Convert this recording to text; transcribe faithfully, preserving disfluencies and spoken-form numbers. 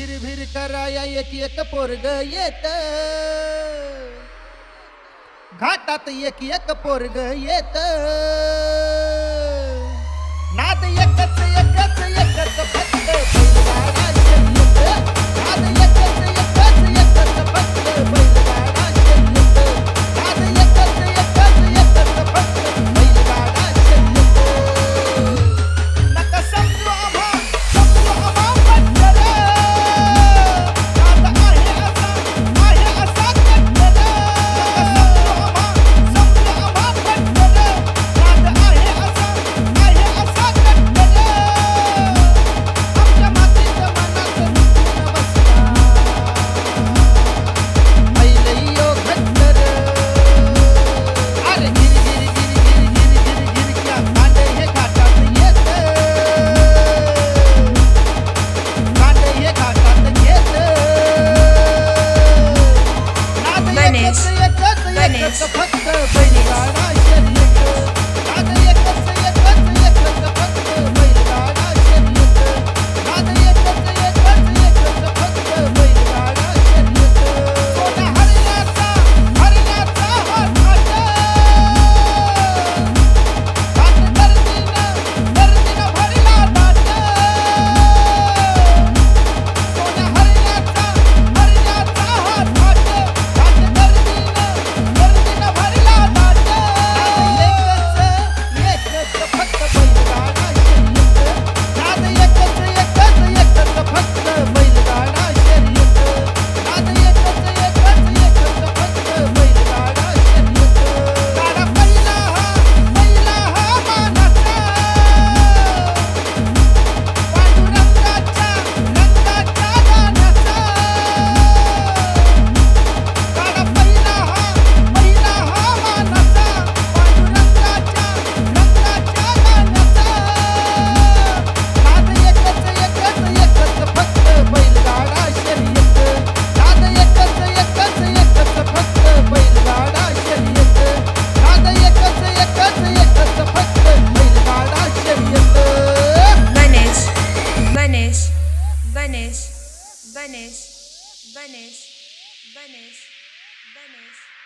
भिर भिर कराया एक एक पोरग येत, घाटात एक एक पोरग येत, नाद एकच एकच एकच फक्त बैलगाडा शर्यत, नाद एकच एकच एकच फक्त बैलगाडा शर्यत, नाद एकच एकच एकच फक्त बैलगाडा शर्यत. नका समजू आम्हा समजू आम्हा पटकन, नाद आहे असा आहे असा कटकन. नका समजू आम्हा समजू आम्हा पटकन, नाद आहे असा आहे असा कटकन. आमच्या मातीच्या मनात रुजून बसला बैलयो घट्टर. अरे गिर गिर गिर गिर गिर गिर गिर क्या कांड हे घाटात येत, कांड हे घाटात घेत, नाद गणेश, एकच एकच गणेश, एकच फक्त बैलगाडा शर्यत, नाद एकच एकच एकच फक्त बैलगाडा शर्यत, नाद एकच एकच एकच फक्त बैलगाडा शर्यत. सोन्या हरणाचा हरणाचा हा थाट, थाट गर्दीनं गर्दीनं भरला दाट. सोन्या हरणाचा हरणाचा हा थाट, थाट गर्दीनं गर्दीनं भरला दाट. नाद एकच एकच फक्त बैलगाडा शर्यत, नाद एकच एकच एकच फक्त बैलगाडा शर्यत, नाद एकच एकच एकच फक्त बैलगाडा शर्यत. गाडा पहिला हा पहिला हा मानाचा, पांडुरंगाच्या रंगाच्या गाण्याचा. गाडा पहिला हा पहिला हा मानाचा, पांडुरंगाच्या रंगाच्या गाण्याचा. नाद एकच एकच एकच फक्त बैलगाडा शर्यत, नाद एकच एकच एकच फक्त बैलगाडा शर्यत, नाद एकच एकच एकच फक्त बैलगाडा शर्यत. गणेश, गणेश, गणेश, गणेश, गणेश, गणेश, गणेश.